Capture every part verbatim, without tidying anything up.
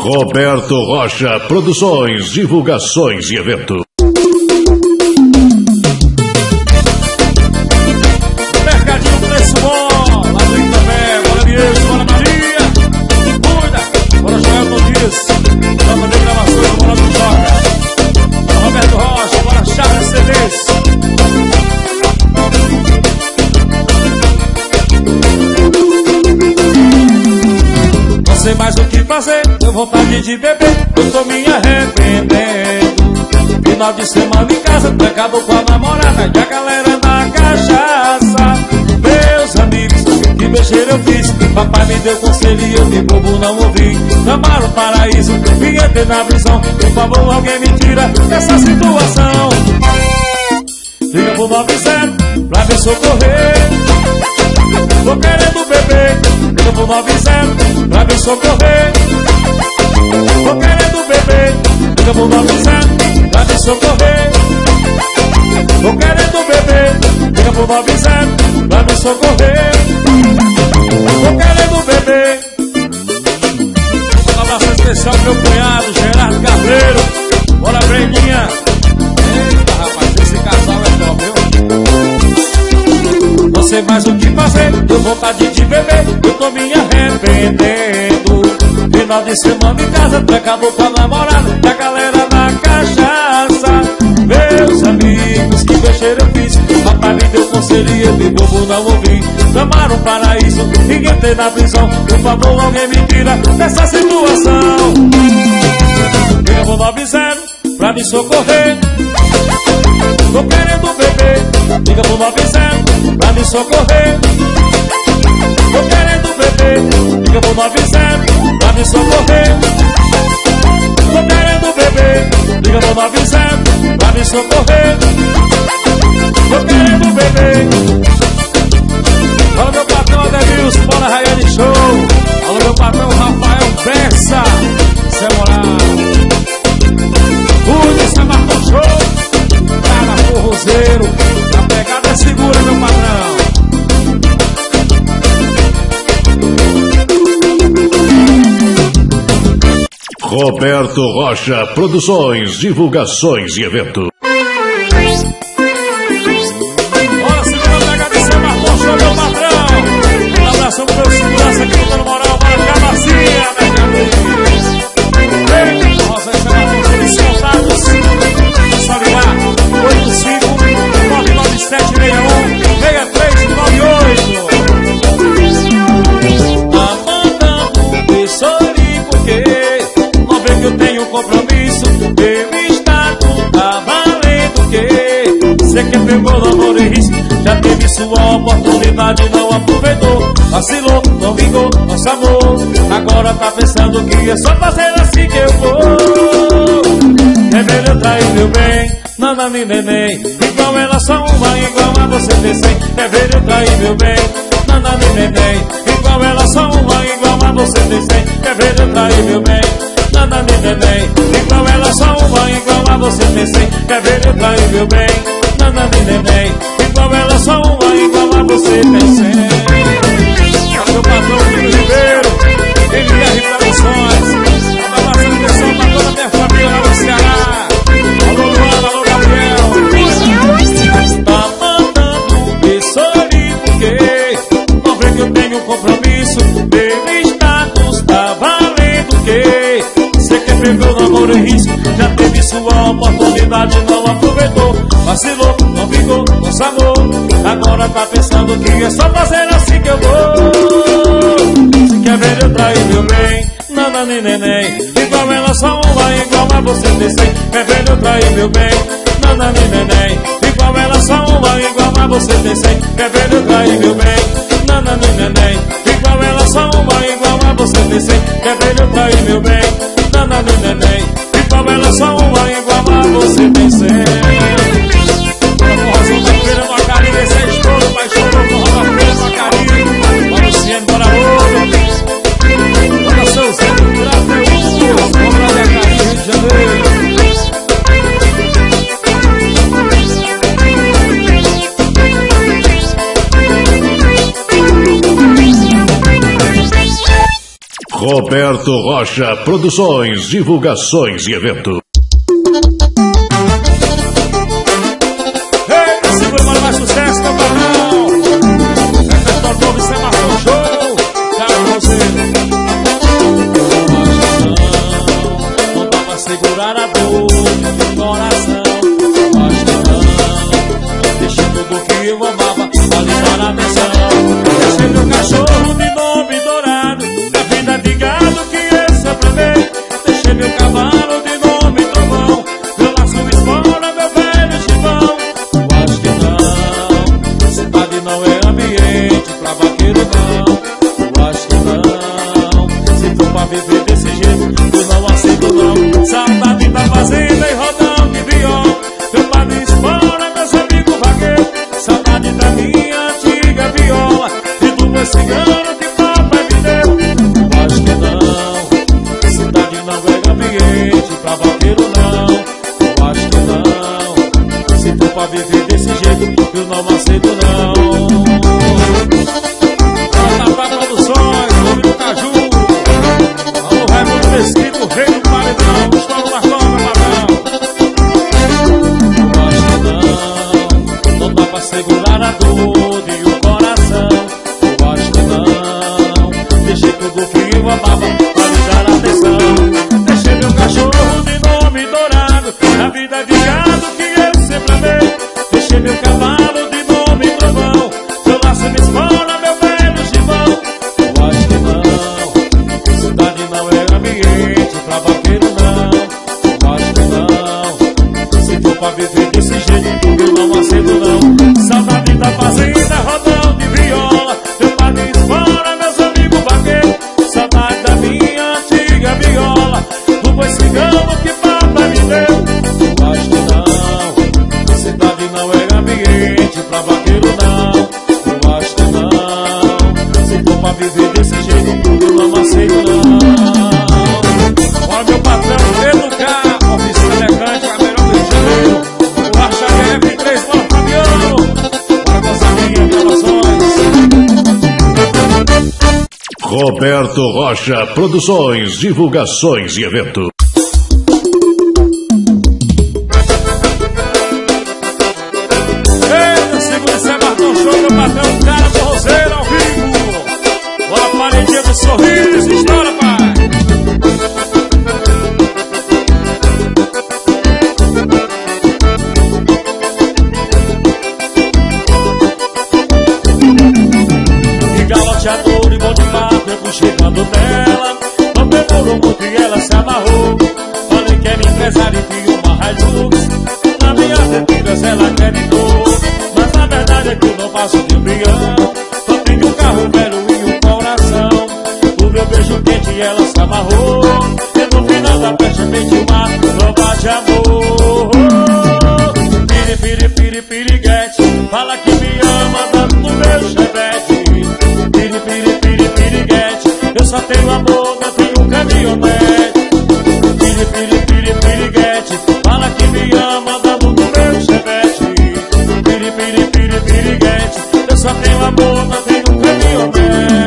Roberto Rocha Produções, divulgações e evento. Mercadinho Preço Bom, lá do Itapé, bora Dias, bora Maria, cuida, bora Joel Todias, bora fazer gravações, bora do Joga, Roberto Rocha, bora Charles C Ds. Não sei mais o que fazer, deu vontade de beber, eu tô me arrependendo. Final de semana em casa, acabou com a namorada e a galera na cachaça. Meus amigos, que besteira eu fiz, papai me deu conselho e eu de bobo não ouvi. Chamaram o paraíso, vim ter na visão, por favor alguém me tira dessa situação. Liga pro nove zero pra me socorrer, tô querendo beber. Liga pro nove zero pra me socorrer, tô querendo beber. Liga pro nove zero pra me socorrer, tô querendo beber. Liga pro nove zero pra me socorrer, tô querendo beber. Um abraço especial pro meu cunhado Gerardo Cabreiro. Bora, Breguinha. Eita, rapaz, esse casal é top, viu? Não sei mais o que fazer, deu vontade de beber, eu tô me arrependendo. Final de semana em casa, acabou com a namorada e a galera na cachaça. Meus amigos, que besteira eu fiz, papai me deu conselho e eu de bobo não ouvi. Chamaram o paraíso, ninguém tem na prisão, por favor alguém me tira dessa situação. Liga pro nove zero pra me socorrer, tô querendo beber. Liga pro nove zero pra me socorrer, tô querendo beber. Liga pro nove zero pra me socorrer, tô querendo beber. Liga pro nove zero pra me socorrer, tô querendo beber. Fala meu patrão Adelilson, bora Raiane Show. Fala meu patrão Rafael Bessa, Zé Moral. Cuide, Zé Marcão Show. Cara forrozeiro, a pegada é segura, meu patrão. Roberto Rocha Produções, divulgações e evento. Bora, segura a pegada e Zé Marcão Show, meu patrão. Um abraço pro meu segurança aqui no Dano Moral, bora Camacinha, mercadoria. Eita, Rosa e Zé Marcão Show, eles são dados. Só ligar, oito cinco nove nove sete seis um seis três nove oito. Tá mandando sorrir porque não vê que eu tenho compromisso. Meu status tá valendo que cê que pegou namoro e risco, já teve sua oportunidade, não aproveitou. Vacilou, não vingou nosso amor, agora tá pensando que é só fazer assim que eu vou. É melhor trair meu bem, nanani neném, igual ela só uma, igual a você tem cem. É melhor trair meu bem, nanani neném, igual ela só uma, igual a você tem cem. É melhor trair meu bem, nanani neném, igual ela só uma, igual a você tem cem. É melhor trair meu bem, nanani neném, igual ela só uma, igual a você tem cem. Meu patrão Filho Ribeiro, M R Produções, uma bastante atenção pra toda a minha família lá no Ceará. Alô Luana, alô Gabriel. Tá mandando me sorrir porque não vê que eu tenho compromisso. Meu status tá valendo que cê que pegou namoro em risco, já teve sua oportunidade, não aproveitou. Vacilou, não vingou nosso amor, agora tá pensando que é só fazer assim que eu vou. Se quer ver eu trair meu bem, nanani neném, igual ela só uma, igual a você tem cem. Quer ver eu trair meu bem, nanani neném, igual ela só uma, igual a você tem cem. Quer ver eu trair meu bem, nanani neném, igual ela só uma, igual a você tem cem. Quer ver eu trair meu bem, nanani neném, igual ela só uma, igual a você tem cem. Forrozão da feira no Acari, esse é estouro, vai estourou com roda feira no Acari. Bora Luciano, bora outro. Bora seu Zé, Grateus, vamos lá de Acari, Rio de Janeiro. Roberto Rocha Produções, divulgações e evento. Ei, segura para mais sucesso, meu patrão. Repertório novo, isso é Marcão Show. Cara, você não dá pra segurar a dor do coração. Acho que não. Deixei tudo que eu amava pra lhe dar atenção. Deixei meu cachorro de nome dourado, na vida de gado que eu sempre amei. Deixei meu cavalo de nome trovão, meu laço espora, meu velho chibão. Eu acho que não, cidade não é ambiente pra vaqueiro não. Eu acho que não, se for pra viver desse jeito, eu não aceito não. Saudade da fazenda e rodão de viola, meu padre espora, meus amigos vaqueiros. Saudade da minha antiga viola e do meu cigano que papai me deu. Eu acho que não, cidade não é ambiente pra vaqueiro não. Eu acho que não, se for pra viver desse jeito, eu não aceito não. Tatá Produções, nome do Caju. Alô, Raimundo Mesquita, o rei do paredão. Escola do Marcão, meu patrão. Eu acho que não, não dá pra segurar a dor de um coração. Eu acho que não, deixei tudo que eu amava pra lhe dar atenção. Deixei meu cachorro de nome dourado, na vida de gado que eu sempre amei. Deixei meu cavalo de nome trovão, meu laço me espora, meu velho chibão. Eu acho que não, cidade não é ambiente pra vaqueiro não. Eu acho que não, se for pra viver desse jeito, eu não aceito não. Saudade da fazenda, rodão de viola, meu padre espora, meus amigos vaqueiros. Saudade da minha antiga viola, do boi cigano que papai me deu. Eu acho que não, cidade não é ambiente pra vaqueiro não. Eu acho que não, se for pra viver desse jeito, eu não aceito não. Olha meu patrão, educar, oficina mecânica, melhor do Rio de Janeiro. O Racha F três, Paulo Fabiano. Bora com essa linha de relações. Roberto Rocha Produções, divulgações e evento. Eita, segura esse Marcão Show, meu patrão, cara do roceiro ao vivo. Bora paredinha do sorriso, estoura, pai. E galoteador e bom de papo, eu fui chegando nela. Não demorou muito e ela se amarrou. Falei que era empresário e tinha uma Hilux. Na minha mentiras ela acreditou, mas a verdade é que eu não passo de um bilhão. Só tenho um carro velho e um coração. O meu beijo quente e ela se amarrou. E no final da festa meti uma prova de amor. Piri, piri, piri, piriguete, fala que me ama dando no meu chevette. Piri, piri, piri, piriguete, eu só tenho amor, não tenho caminhonete. Piri, piri, piri, piriguete, fala que me ama dando no meu chevette. Piri, piri, piri, piriguete, eu só tenho amor, não tenho caminhonete.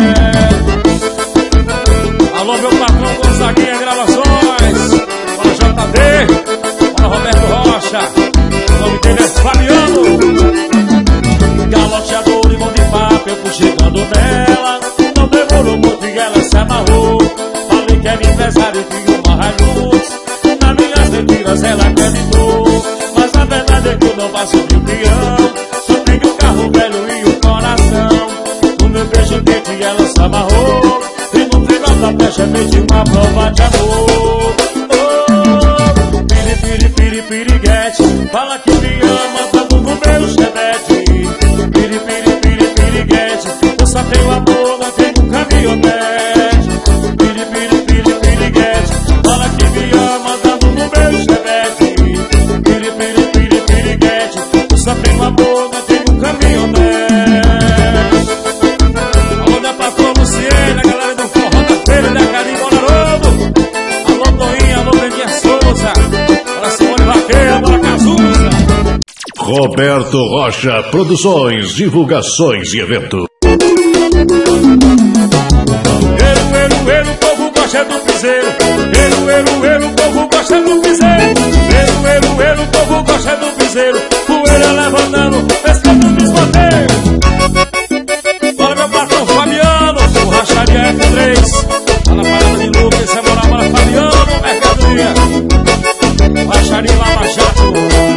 Alô, meu patrão Gonzaguinha Gravações. Bora J D, bora Roberto Rocha. O nome dele é Fabiano. Galoteador e mão de papo, eu fui chegando nela. Não demorou muito e ela se amarrou. Falei que era empresário e tinha uma Hilux. Nas minhas mentiras ela acreditou, mas a verdade é que eu não passo de um peão. Só tenho um carro velho e um coração. O meu beijo quente e ela se amarrou. E no final da festa meti uma prova de amor. Oh, piri, piri, piri, piriguete, fala que me ama dando no meu chevette. Piri, piri, piri, piriguete, eu só tenho amor, não tenho caminhonete. Piri, piri, piri, piriguete, fala que me ama dando no meu chevette. Piri, piri, piri, piriguete, eu só tenho amor, não tenho caminhonete. Alô, da patroa Luciene, a galera do forró da feira da Carinho Bolarodo. Alô, Toinha, alô, Bendinha Souza. Bora Simone Vaqueira, bora Cazuza. Roberto Rocha Produções, divulgações e evento. Ele, ele, ele, o povo gosta do piseiro. Eru, eru, eru, o povo gosta do piseiro. Eru, eru, eru, o povo gosta do piseiro. Poeira levantando, pescando no escoteiro. Bora meu patrão Fabiano, o Racharia F três. Lá na parada de Lucas, esse é moral para Fabiano, mercadoria. Racharia Lava Jato.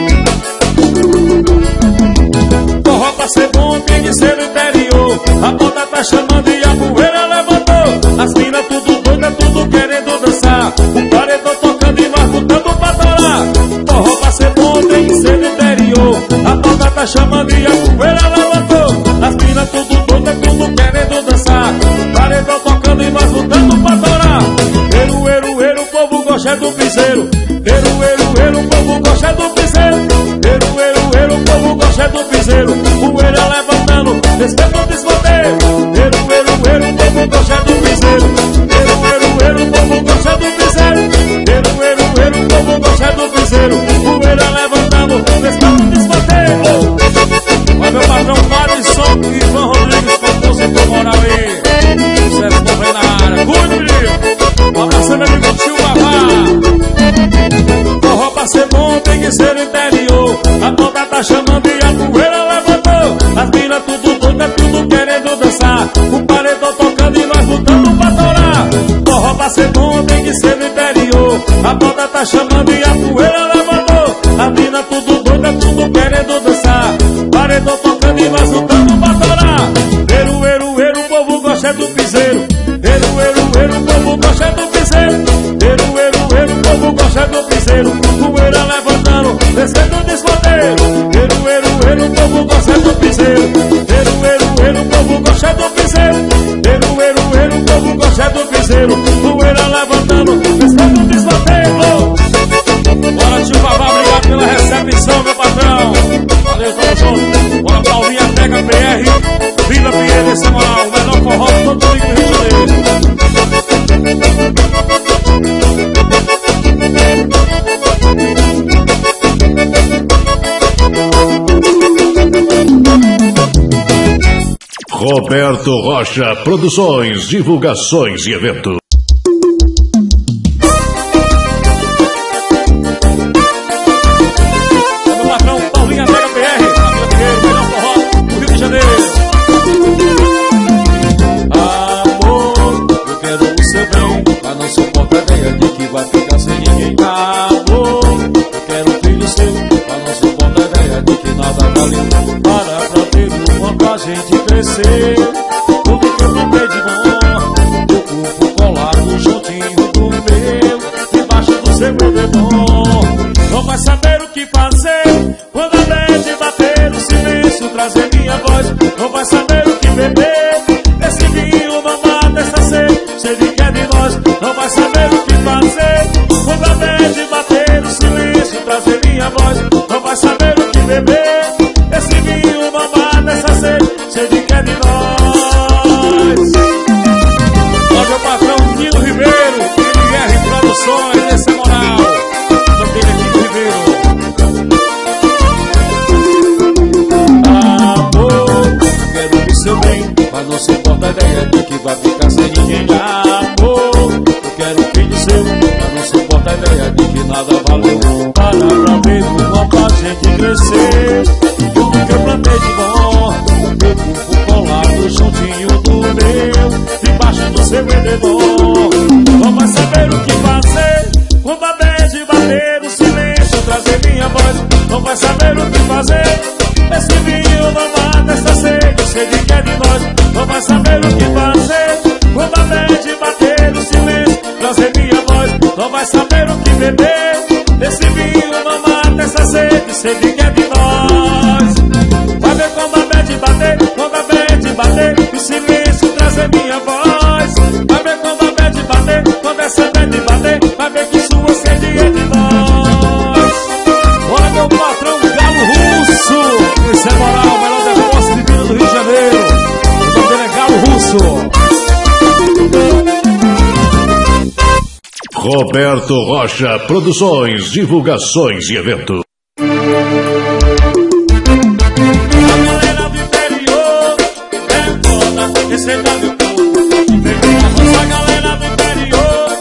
Forró pra ser bom tem que ser no interior. A moda tá chamando e a poeira levantou. As minas tudo doida, tudo querendo dançar. O paredão tocando e nós botando pra torar. Forró pra ser bom tem que ser no interior. A moda tá chamando e a poeira levantou. As minas tudo doida, tudo querendo dançar. O paredão tocando e nós botando pra torar. Eru, eru, eru, o povo gosta do piseiro. Eru, eru, eru, o povo gosta do piseiro. Eru, eru, eru, o povo gosta do piseiro. Poeira levantando, respeito o descoteiro. Eru, eru, eru, o povo gosta do piseiro. Eru, eru, eru, o povo gosta do piseiro. Eru, eru, eru, o povo gosta do piseiro. Poeira levantando, respeito o descoteiro. Vai meu patrão Madison e Ivan Rodrigues, compositor moral aí. Sucesso também na área. Cuide, menino. Um abraço, meu amigo tio Vavá. Forró pra ser bom tem que ser no interior. A moda tá chamando e a poeira levantou. As minas tudo doida, tudo querendo dançar. O paredão tocando e nós botando pra torar. Forró pra ser bom tem que ser no interior. A moda tá chamando e a poeira levantou. As minas tudo doida, tudo querendo dançar. Paredão tocando e nós botando pra torar. Eru, eru, eru, o povo gosta do piseiro. Eru, eru, eru, o povo gosta do piseiro. Eru, eru, eru, o povo gosta do piseiro. Poeira levantando, descendo o descoteiro. Eru, eru, eru, o povo gosta do piseiro. Eru, eru, eru, o povo gosta do piseiro. Eru, eru, eru, o povo gosta do piseiro. Poeira levantando, descendo o descoteiro. Bora tio Vavá, obrigado pela recepção, meu patrão. Valeu, tamo junto. Bora Paulinha, Pega P R, Vila Pinheiro, esse é moral, o melhor forró de todo o Rio de Janeiro. Roberto Rocha Produções, divulgações e eventos. Meu patrão Paulinha Pega P R, na Vila Pinheiro, o melhor forró do Rio de Janeiro. Amor, eu quero o seu bem, mas não suporto a ideia de que vai ficar sem ninguém. Amor, eu quero um filho seu, mas não suporto a ideia de que nada vale. Para pra ter uma pra gente crescer. Tudo que eu plantei de bom, teu corpo colado juntinho do meu, debaixo do seu edredom. Não vai saber o que fazer quando a lente bater, o silêncio trazer minha voz. Não vai saber o que beber, esse vinho não mata essa sede, sede que é de nós. Não vai saber o que fazer quando a lente bater, o silêncio trazer minha voz. Não vai saber o que beber, esse vinho não mata essa sede, sede que é de nós. Olha meu patrão Nilo Ribeiro, N R Produções, esse é moral. Também aqui do Ribeiro. Amor, quero o seu bem, mas não suporta a ideia de que vai ficar sem ninguém. Amor, eu quero um filho seu, mas não suporta a ideia de que nada valeu. Para pra ver uma pra gente crescer. Tudo que eu plantei de bom, meu corpo colado juntinho do meu, debaixo do seu edredom. Não vai saber o que fazer quando a bad bater, o silêncio trazer minha voz. Não vai saber o que fazer, esse vinho não mata essa sede, sede que é de nós. Não vai saber o que fazer quando a bad bater, o silêncio trazer minha voz. Não vai saber o que beber, esse vinho não mata essa sede, sede que é de nós. Vai ver quando a bad bater, quando a bad bater, o silêncio trazer minha voz. Vai ver quando a bad bater, quando essa bad bater, vai ver que sua sede é de nós. Olha meu patrão Galo Russo, esse é moral, o melhor depósito de vida do Rio de Janeiro. O nome dele é Galo Russo. Roberto Rocha Produções, divulgações e eventos. A galera do interior é foda, esse é meu povo. Pegou a roça, a galera do interior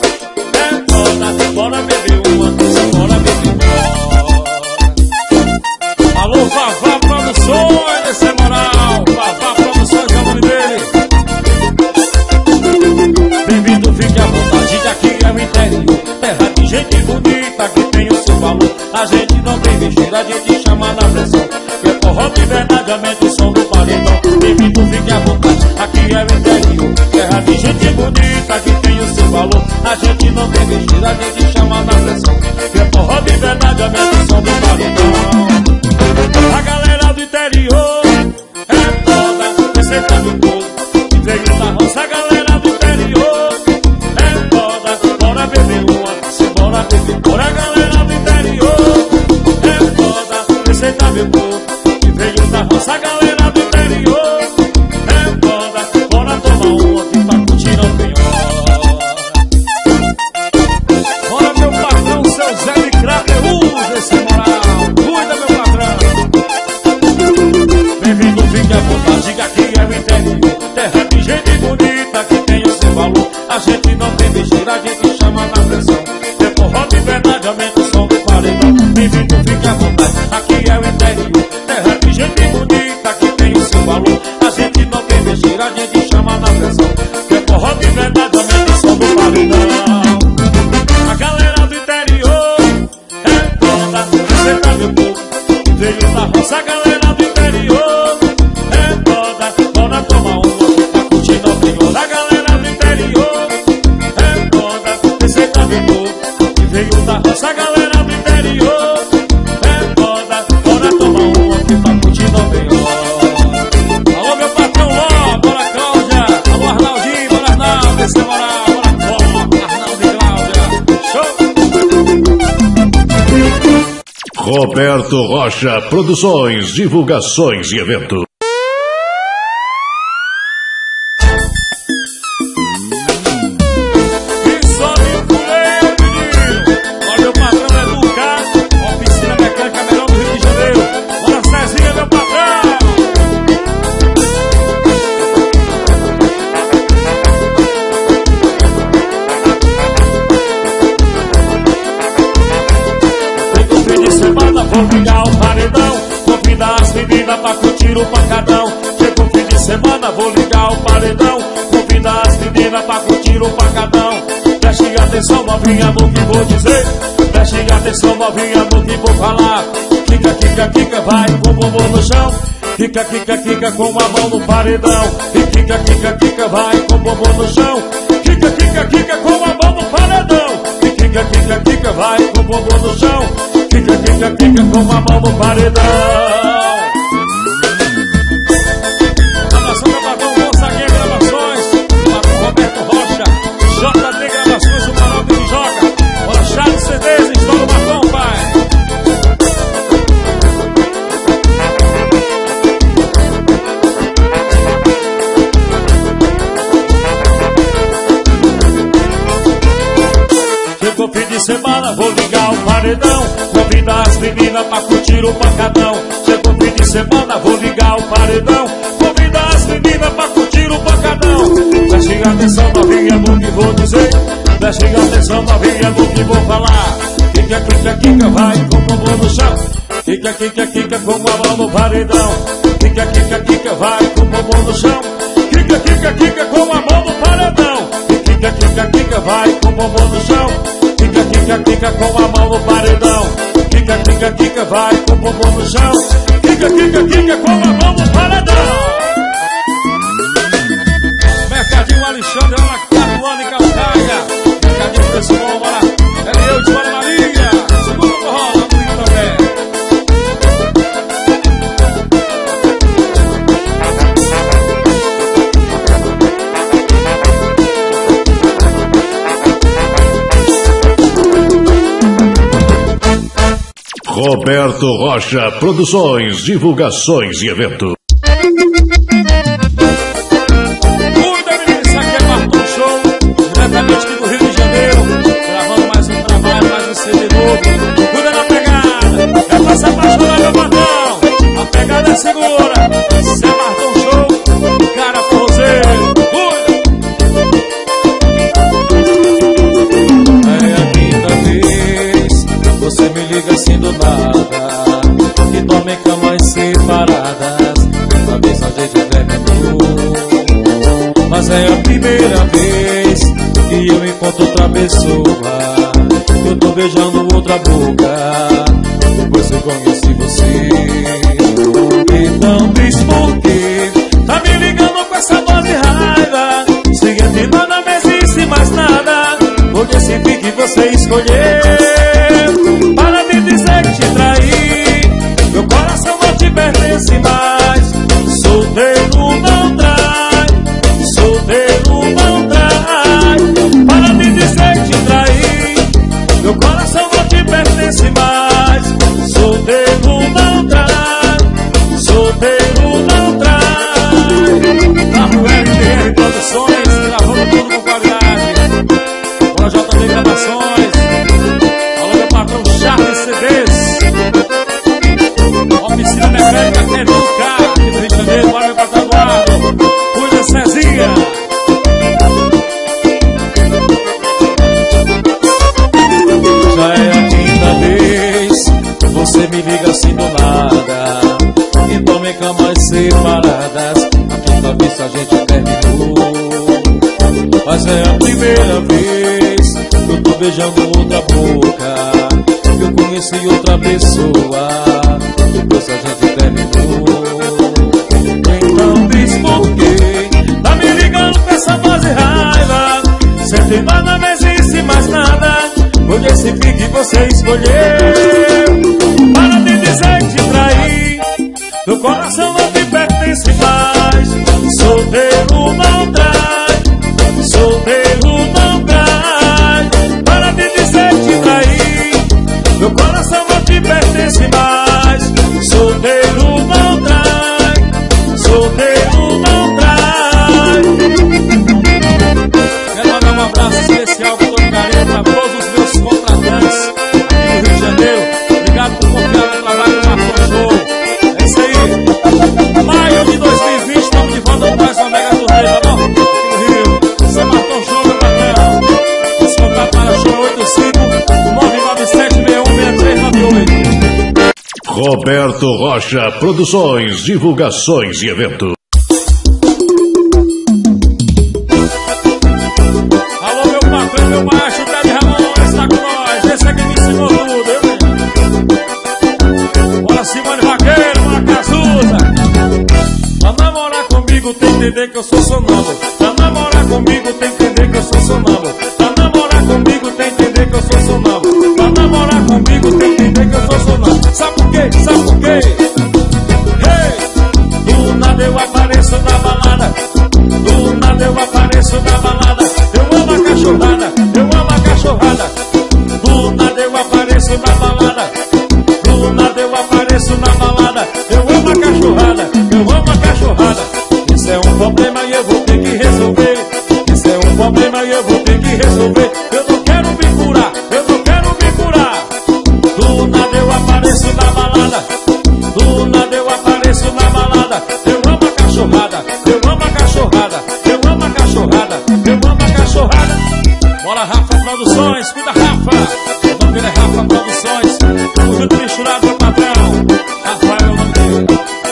vestir, a gente chama na pressão. Que é forró de verdade, aumenta o som do paredão. Bem-vindo, fique à vontade, aqui é o interior. Terra de gente bonita que tem o seu valor. A gente não tem vestir, a gente chama na pressão. Que é forró de verdade, aumenta o som do paredão. A galera do interior é toda receitando o povo. Que veio da roça, a galera do interior é toda. Bora beber uma, se bora beber. Bora, a galera do interior é toda receitando meu povo. Que veio da roça, a galera do interior é toda. Bora tomar uma que pra curtir não tem hora. Bora, meu patrão, seu Zé de Crateus, esse moral. Cuida, meu patrão. Bem-vindo, fique à vontade, diga que é o interior. Terra de gente bonita que tem o seu valor. A gente não tem besteira, a gente chama na pressão. É forró de verdade, aumenta o som do paredão. Bem-vindo, fique à vontade, aqui é o interior. Terra de gente bonita que tem o seu valor. A gente não tem besteira, a gente chama na pressão. É forró de verdade, aumenta o som do paredão. A galera do interior é toda, você tá meu povo. Veio da roça, a galera do interior é toda. Bora tomar uma pra curtir não tem hora. A galera do interior é toda, você tá meu povo. Veio da roça, a galera do interior é toda. Bora tomar uma pra curtir não tem hora. Alô, meu patrão Ló, bora Cláudia. Alô, Arnaldinho, bora Arnaldo, esse é moral. Bora Ló, Arnaldo e Cláudia. Show! Roberto Rocha Produções, divulgações e evento. E sobe o fuleiro, menino. Olha, meu patrão é do carro. Oficina Mecânica Melhor do Rio de Janeiro. Bora, Cezinha, meu patrão. Todo fim de semana vou ligar o paredão. Convidar as meninas pra curtir o pancadão. Chega o fim de semana, vou ligar o paredão. Convidar as meninas pra curtir o pancadão. Preste atenção, novinha, no que vou dizer. Preste atenção, novinha, no que vou falar. Kika, kika, kika, vai com o bumbum no chão. Kika, kika, kika, com a mão no paredão. E kika, kika, kika, vai com o bumbum no chão. Kika, kika, kika, com a mão no paredão. E kika, kika, kika, vai com o bumbum no chão. Kika, kika, kika, com a mão no paredão. Gravação do patrão Gonçaguinha Gravações, patrão Roberto Rocha, J D Gravações, o canal do Joga. Bora, Charles C Ds, estoura o batom, pai. Chegou fim de semana, vou ligar o paredão. Convidar as meninas pra curtir o pancadão. Chegou fim de semana, vou ligar o paredão. Convidar as meninas pra curtir o pancadão. Preste atenção, novinha, no que vou dizer. Preste atenção, novinha, no que vou falar. Kika, kika, kika, vai com o bumbum no chão. Kika, kika, kika, com a mão no paredão. Kika, kika, kika, vai com o bumbum no chão. Kika, kika, kika, com a mão no paredão. Kika, kika, kika, vai com o bumbum no chão. Kika, kika, kika, com a mão no paredão. Kika, kika, kika, vai com o bumbum no chão. Kika, kika, kika, com a mão no paredão. Mercadinho Alexandre, Ana Carluana e Calcaia. Mercadinho Pessoal, bora. É eu de Maria Maria. Segunda forró, lá no Rio também. Roberto Rocha Produções, divulgações e evento. Cuida, menino, isso aqui é Marton Show, diretamente aqui do Rio de Janeiro. Gravando mais um trabalho, mais um C D novo. Cuida na pegada, é pra se apaixonar, meu patrão. A pegada é segura, isso é Marton Show, cara forrozeiro. Cuida. É a quinta vez, você me liga assim do nada. Que dorme camas separadas, talvez a gente terminou. Mas é a primeira vez que eu encontro outra pessoa. Eu tô beijando outra boca. Depois depois eu conheci você. Então diz por quê? Tá me ligando com essa voz de raiva. Se entre nós não existe mais nada, vou decidir que você escolheu. Para de dizer que te traí, meu coração não te pertence mais. Solteiro não trai, solteiro não trai. Para de dizer que te traí, meu coração não te pertence mais. Solteiro não trai, solteiro não trai. W R T R Produções, gravando tudo com qualidade. Bora J D Gravações. Alô, meu patrão Charles C Ds. Oficina Mecânica Educa, aqui do Rio de Janeiro. Bora, meu patrão Eduardo. Cuida, Cezinha. Já é a quinta vez você me liga assim do nada. Então em camas separadas, a quinta vez a gente terminou. Mas é a primeira vez que eu tô beijando outra boca, que eu conheci outra pessoa depois a gente terminou. Então diz por quê? Tá me ligando com essa voz de raiva. Sempre nós não existe mais nada, vou decidir que você escolheu. Para de dizer que te traí, meu coração não te pertence mais. Solteiro não trai, solteiro não trai. Para de dizer que te traí, meu coração não te pertence mais. Solteiro não trai, solteiro não trai. Quero mandar um abraço especial com todo carinho para todos os meus contratantes aqui do Rio de Janeiro. Obrigado por confiar no trabalho do Marcon Show. É isso aí. Maio de dois mil e vinte, estamos de volta com mais uma mega turnê, tá bom? Aqui no Rio. Isso é Marcon Show, meu patrão. Esse contato para show oito cinco nove nove sete seis um seis três nove oito. Roberto Rocha Produções, divulgações e evento. Alô, meu patrão, meu macho, Fred Ramon, está com nós. Esse aqui me ensinou tudo, eu mesmo. Bora Simone Vaqueiro, bora Cazuza. Pra namorar comigo tem que entender que eu sou sonâmbulo. Pra namorar comigo tem que entender que eu sou sonâmbulo. Pra namorar comigo tem que entender que eu sou sonâmbulo. Pra namorar comigo tem que entender que eu sou sonâmbulo. Sabe por quê? Sabe por quê? Hey! Do nada eu apareço na balada. Do nada eu apareço na balada. Eu amo a cachorrada, eu amo a cachorrada. Do nada eu apareço na balada. Do nada eu apareço na balada. Eu amo a cachorrada, eu amo a cachorrada. Isso é um problema e eu vou ter que resolver. Isso é um problema e eu vou ter que resolver. Eu não quero me curar, eu não quero me curar. Do nada eu apareço na balada. Do nada eu apareço na balada. Eu amo a cachorrada, eu amo a cachorrada. Eu amo a cachorrada, eu amo a cachorrada. Bora Rafa Produções, cuida Rafa. O nome dele é Rafa Produções. Tamo junto misturado, meu patrão. Rafael é o nome dele.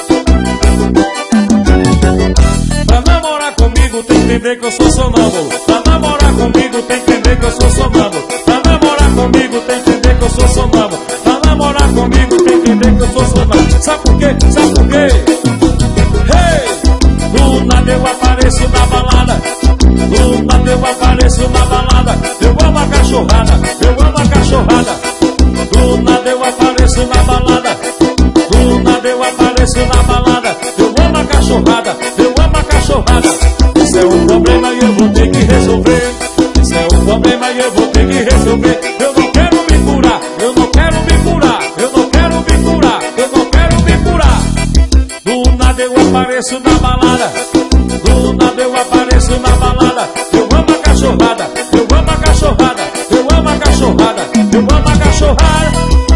Pra namorar comigo tem que entender que eu sou sonâmbulo. Pra namorar comigo tem que entender que eu sou sonâmbulo. Pra namorar comigo tem que entender que eu sou sonâmbulo. Pra namorar comigo tem que entender que eu sou sonâmbulo. Sabe por quê? Sabe por quê? Hey! Do nada eu apareço na balada. Do nada eu apareço na balada. Eu amo a cachorrada, eu amo a cachorrada. Do nada eu apareço na balada. Do nada eu apareço na balada. Eu amo a cachorrada, eu amo a cachorrada. Isso é um problema e eu vou ter que resolver. Isso é um problema e eu vou ter que resolver. Eu não quero me curar, eu não quero me curar. Eu não quero me curar, eu não quero me curar. Do nada eu apareço na balada. Do nada eu apareço na balada. Eu amo a cachorrada, eu amo a cachorrada. Eu amo a cachorrada, eu amo a cachorrada.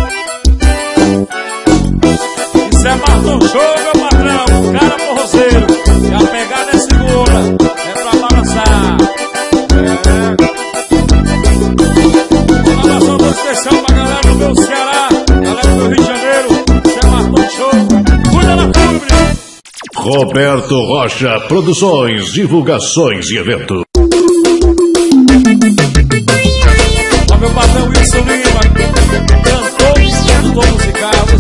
Isso é Marcon Show, meu patrão, cara porrozeiro. E a pegada é segura, é pra balançar. É. Uma abração todo especial pra galera do meu Ceará, galera do Rio de Janeiro. Isso é Marcon Show, cuida da câmera. Roberto Rocha Produções, divulgações e evento. Ó, meu patrão Wilson Lima, cantor, produtor musical.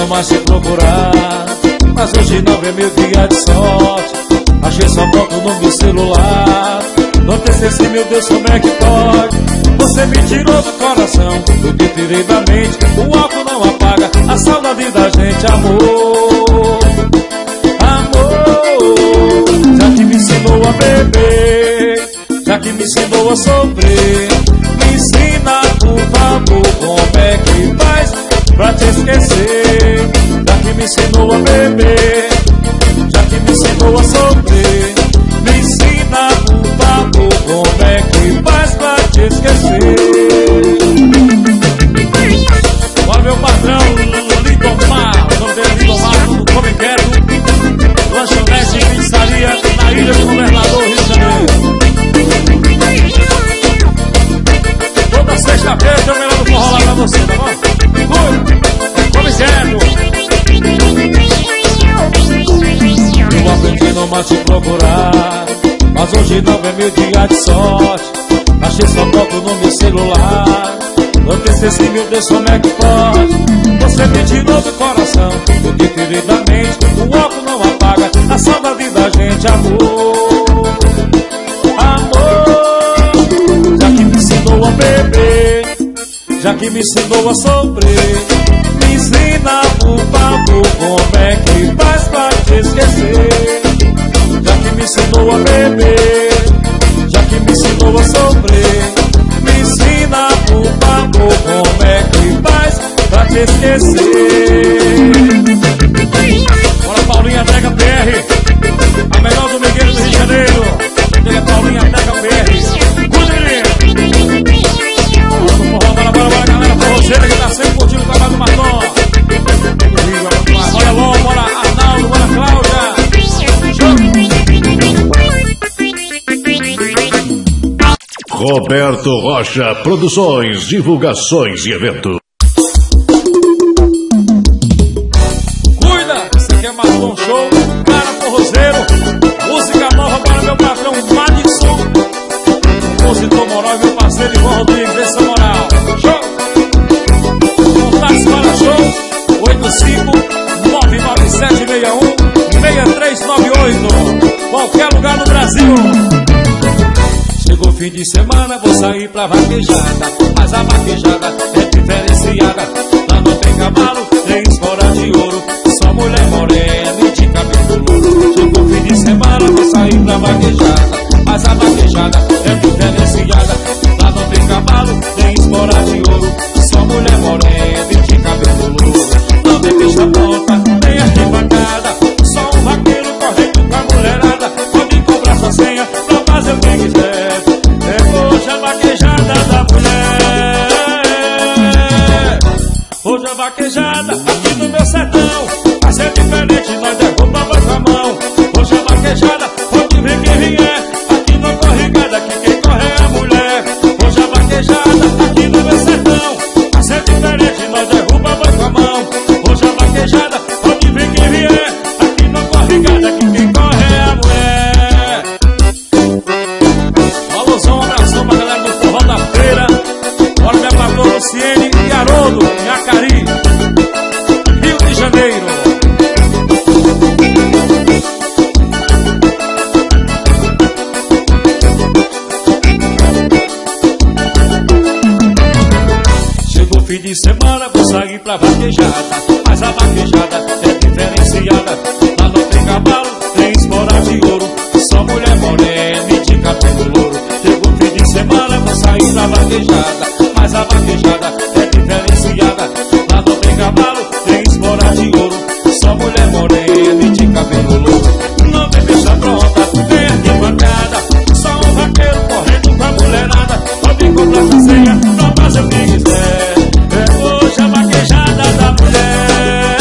tentando mais se procurar, mas hoje não vê meu dia de sorte. Achei sua foto no meu celular. Não pensei assim, meu Deus, como é que pode? Você me tirou do coração, eu te tirei da mente. O álcool não apaga a saudade da gente, amor. Amor, já que me ensinou a beber, já que me ensinou a sofrer, me ensina, por favor, como é que faz pra te esquecer. Já que me ensinou a beber, já que me ensinou a sofrer, me ensina, por favor, como é que faz pra te esquecer. Olha meu patrão, Lindomar, o nome dele é Lindomar, no Come Quero, lanchonete e pizzaria na Ilha do Governador, Rio de Janeiro. Toda sexta-feira tem o melhor do forró lá pra você, tá bom? Fui, Come Quero. Eu aprendi não mais te procurar, mas hoje não é meu dia de sorte. Achei sua foto no meu celular. Eu pensei assim, meu Deus, como é que pode? Você me tirou do coração, eu te tirei da mente. O álcool não apaga a saudade da gente, amor. Amor, já que me ensinou a beber, já que me ensinou a sofrer, me ensina, por favor, como é que faz pra te esquecer. Já que me ensinou a beber, já que me ensinou a sofrer, me ensina, por favor, como é que faz pra te esquecer. Bora, Paulinha Tega P R, a melhor do Miguel do Rio de Janeiro. Chega, Paulinha Tega P R. Cuidem! Bora, bora, bora, bora, galera forrozeira que tá sempre curtindo o trabalho do Martom. Bora, Ló, bora, Arnaldo, bora, Cláudia. Roberto Rocha Produções, divulgações e evento. Cuida, você quer mais um show? Cara forrozeiro, música nova para meu patrão Madison, compositor moral e meu parceiro Ivan Rodrigues, esse é moral. Show! Contatos para show oito cinco nove nove sete seis um seis três nove oito, qualquer lugar no Brasil. Chegou o fim de semana, vou sair pra vaquejada, mas a vaquejada é diferenciada. Lá não tem cavalo, nem escora de ouro, só mulher morena e de cabelo louro. Chegou o fim de semana, vou sair pra vaquejada, mas a vaquejada é diferenciada. Lá não tem cavalo, nem escora de ouro, só mulher morena e de cabelo louro. Não tem bicha pronta, nem arquibancada, só um vaqueiro correndo com a mulherada. Pode cobrar sua senha pra fazer o que quiser. Hoje a vaquejada da mulher, hoje a vaquejada aqui no meu sertão vai ser diferente, nós derrubamos com a mão. Hoje a vaquejada, pode vir quem vier, aqui não corre gada, aqui quem corre é a mulher. Hoje a vaquejada aqui no meu sertão vai ser diferente, nós derrubamos com a mão. Hoje a vaquejada, pode vir quem vier, aqui não corre gada, aqui quem corre é a mulher. Alusão, um abração pra galera do forró da feira. Bora, minha patroa Luciene e Haroldo, em Acari, Rio de Janeiro. Chegou o fim de semana, vou sair pra vaquejada, mas a vaquejada é diferenciada. Lá não tem cavalo, tem espora de ouro, só mulher morena e de cabelo louro. Chegou o fim de semana, vou sair pra vaquejada, mas a vaquejada é diferenciada. Lá não tem cavalo, tem espora de ouro, só mulher morena e de cabelo louro. Não tem bicha pronta, nem arquibancada, só um vaqueiro correndo com a mulherada. Pode comprar sua senha pra fazer o que quiser. É hoje a vaquejada da mulher,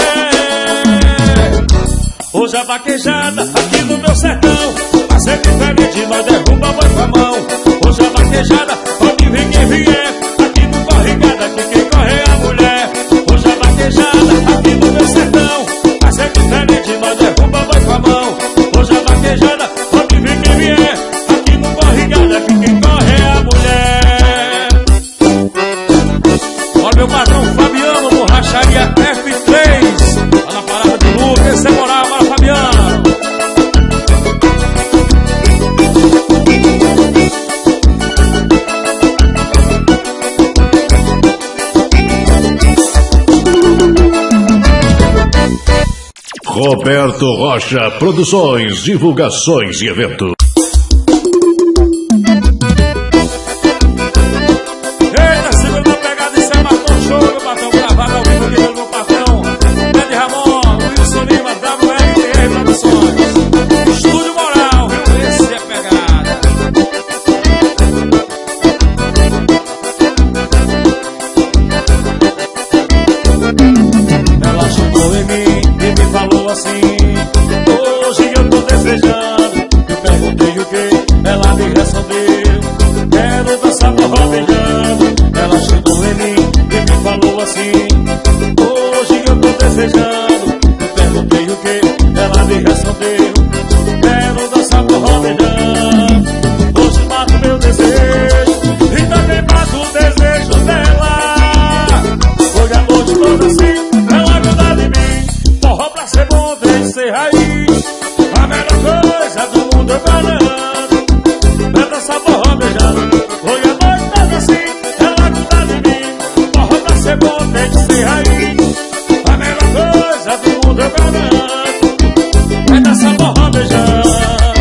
hoje a vaquejada aqui no meu sertão vai ser diferente, nós derrubamos com a mão. Hoje a vaquejada, pode vir quem vier, aqui não corre gada, aqui quem corre é a mulher. Hoje a vaquejada aqui no meu sertão vai ser diferente, nós derrubamos com a mão. Hoje a vaquejada, pode vir quem vier, aqui não corre gada, aqui quem corre é a mulher. Olha meu patrão Fabiano, borracharia F três, Roberto Rocha Produções, divulgações e eventos. Eita, segura na pegada, isso é Marcão Show, meu patrão, gravado ao vivo aqui pelo meu patrão Ed Ramon, Wilson Lima, W R R Produções, Estúdio Moral, viu? Esse é pegada. Ela chegou em mim e me falou assim: hoje eu tô desejando. Eu perguntei o que, ela me respondeu: quero dançar forró beijando. Ela chegou em mim e me falou assim: hoje eu tô desejando. Eu perguntei o que, ela me respondeu: quero dançar forró beijando. Hoje mato meu desejo e também mato o desejo dela. Hoje a noite toda assim, ela gruda de mim. Forró pra ser bom tem que ser raiz. A melhor coisa do mundo eu garanto é dançar forró beijando. Hoje a noite toda assim, ela gruda de mim. Forró pra ser bom tem que ser raiz. A melhor coisa do mundo eu garanto é dançar forró beijando.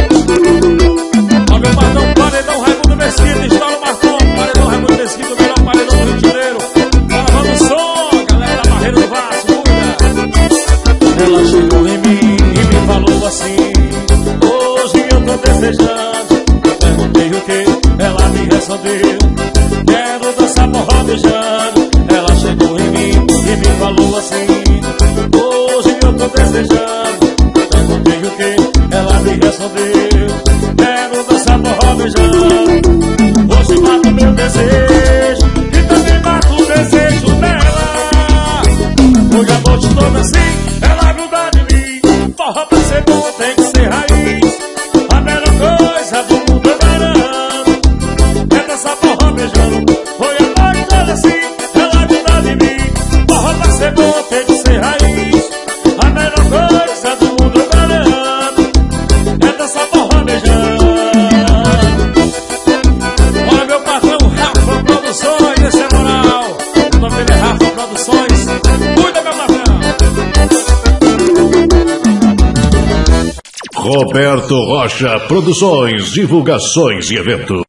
Ó meu patrão, paredão Raimundo Mesquita, estoura o Marcão, paredão Raimundo Mesquita, o melhor paredão do Rio de Janeiro. Bora, vamos som, galera da Barreira do Vasco, cuida. Ela chegou em mim e me falou assim: hoje eu tô desejando. Eu perguntei o que, ela me respondeu: quero dançar forró beijando. Ela chegou em mim e me falou assim: hoje eu tô desejando. Eu perguntei o que, ela me respondeu: quero dançar forró beijando. Hoje mato meu desejo e também mato o desejo dela. Hoje a noite toda assim, ela gruda de mim. Forró pra ser bom tem que ser raiz. A melhor coisa do mundo eu garanto é dançar forró beijando. Hoje a noite toda assim, ela gruda de mim. Forró pra ser bom tem que ser raiz. A melhor coisa do mundo eu garanto é dançar forró beijando. Olha meu patrão Rafa Produções, esse é moral. O nome dele é Rafa Produções. Cuida meu patrão. Roberto Rocha Produções, divulgações e eventos.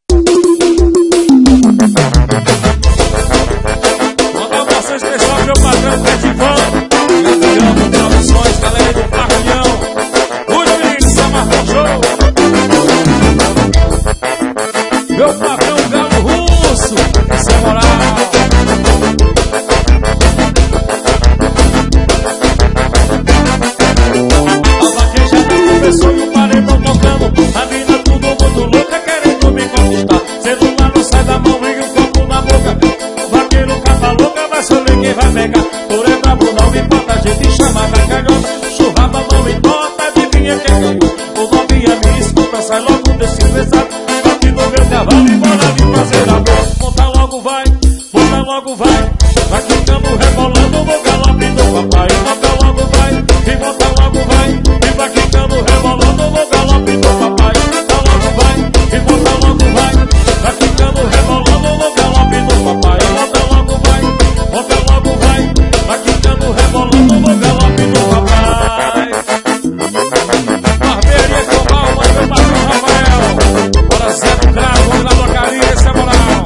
Mandar um abraço especial pro meu patrão Petivão, Gabriel Produções, galera aí do Parrilhão. Cuida, menino, São Marcão Show. Meu patrão Galo Russo, esse é moral. A vaqueja começou e o paredão tocando. A mina tudo muito louca, querendo me conquistar. Celular não sai da mão e o copo na boca. O vaqueiro capa louca, vai saber quem vai pegar. Por é brabo, não importa, a gente chama da canhota. Churraba não importa, adivinha quem ganhou. O novinha me escuta, sai logo desse pesado. Bate no meu cavalo e bora me fazer amor. Monta logo vai, monta logo vai. Vai ficando rebolando no galope do papai. Monta logo vai, e monta logo vai. E vai ficando rebolando no galope do papai. Monta logo vai, e monta logo vai. Vai ficando rebolando no galope do papai. Monta logo vai, monta logo vai. Vai ficando rebolando no galope do papai. Barbearia Comal, mãe meu patrão Rafael. Bora Zé do Cravo, vamos lá do Carinha, esse é moral.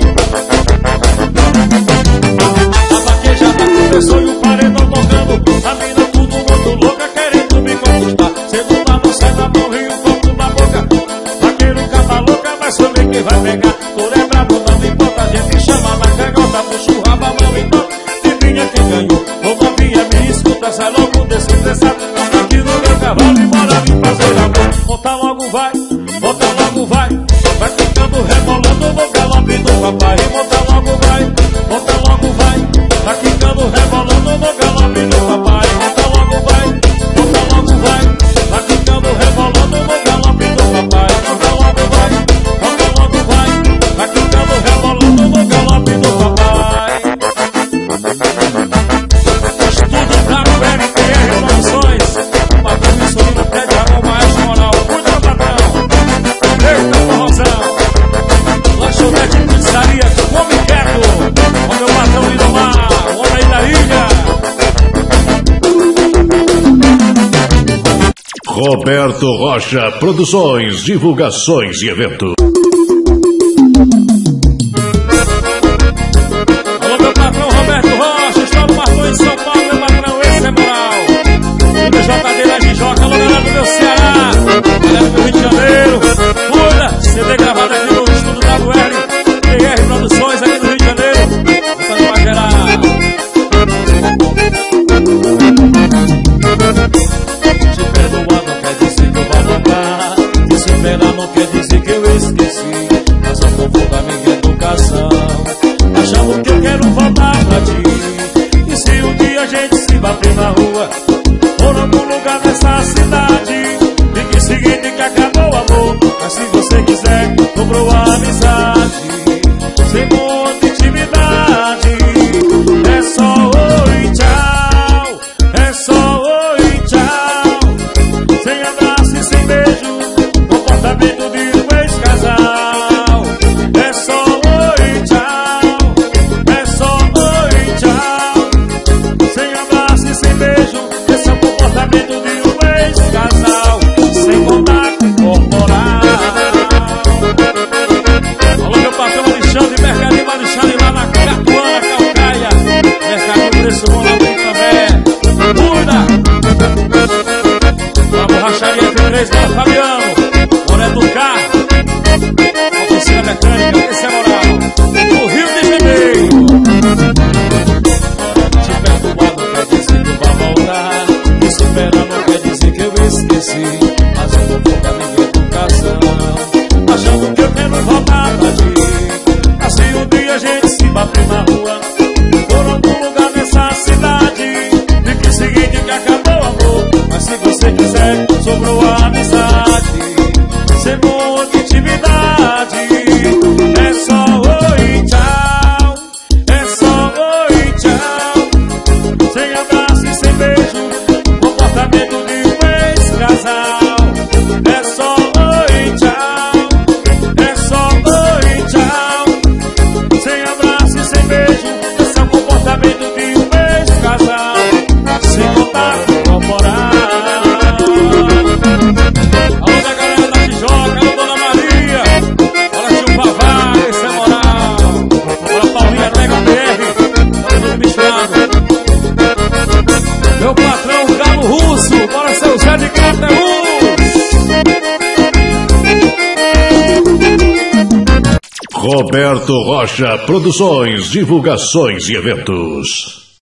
A vaquejada começou e o paredão tocando. A mina tudo muito louca, querendo me conquistar. Celular não sai da mão e o copo na boca. Vaqueiro capa louca, vai saber quem vai pegar. Por é brabo, não importa, a gente chama na canhota. Puxa o rabo, a mão e toca. Adivinha quem ganhou? Ô novinha, me escuta, sai logo desse estressado. Aqui no meu cavalo e bora me fazer amor. Monta logo vai, monta logo vai. Vai ficando rebolando no galope do papai. Monta logo vai, monta logo vai. Vai ficando rebolando no galope do papai. Monta logo vai, monta logo vai. Vai ficando rebolando no galope do papai. Monta logo vai, monta logo vai. Vai ficando rebolando no galope do papai. Estúdio Claro R T R Produções. Patrão Wilson Lima, Roberto Rocha Produções, Divulgações e Eventos. Alô, meu patrão Roberto Rocha, estou no Martão de São Paulo, meu patrão, esse é moral. E meu J D lá de Joca, alô, galera do meu Ceará, galera do Rio de Janeiro. Cuida, C D gravado aqui no estúdio W L, T R Produções aqui do Rio de Janeiro. Botando pra gerar. Te perdoar não quer dizer que eu vou voltar, te superar não quer dizer que eu esqueci, mas a favor da minha educação, achando que eu quero voltar pra ti. E se um dia a gente se bater na rua, ou em algum lugar nessa cidade, fique seguinte que acabou o amor, mas se você quiser, dobrou a amizade, sem muita intimidade. É só oi, tchau, é só oi, tchau, sem abraço e sem beijo, comportamento de um ex-casal. É só oi, tchau, é só oi, tchau, sem abraço e sem beijo, esse é o comportamento de um ex-casal, sem contato corporal. Alô, meu patrão Alexandre, Mercadinho Alexandre lá na Catuana, Calcaia, Mercadinho Preço Bom lá no Itambé. Cuida! A borracharia F três da Fabiano, Olé do Carro, oficina mecânica, esse é moral, do Rio de Janeiro. Te perdoar não quer dizer que eu vou voltar, te superar não quer dizer que eu esqueci, mas eu vou focar minha educação, achando que eu quero voltar pra ti. Assim um dia a gente se bater na rua, por algum lugar nessa cidade, fique seguinte que acabou o amor, mas se você quiser, sobrou a amizade, sem muita intimidade. É só oi, tchau, é só oi, tchau, sem abraço e sem beijo, comportamento de um ex-casal. É só oi, tchau, é só oi, tchau, sem abraço e sem beijo, esse é o comportamento de um ex-casal, sem contato corporal. Alô da galera da Tijoca, alô Dona Maria, olha tio Pavá, esse é moral. Olha Paulinha Tega B R, olha tudo misturado. Meu patrão Galo Russo, bora seu Zé de Crateus. Roberto Rocha Produções, Divulgações e Eventos.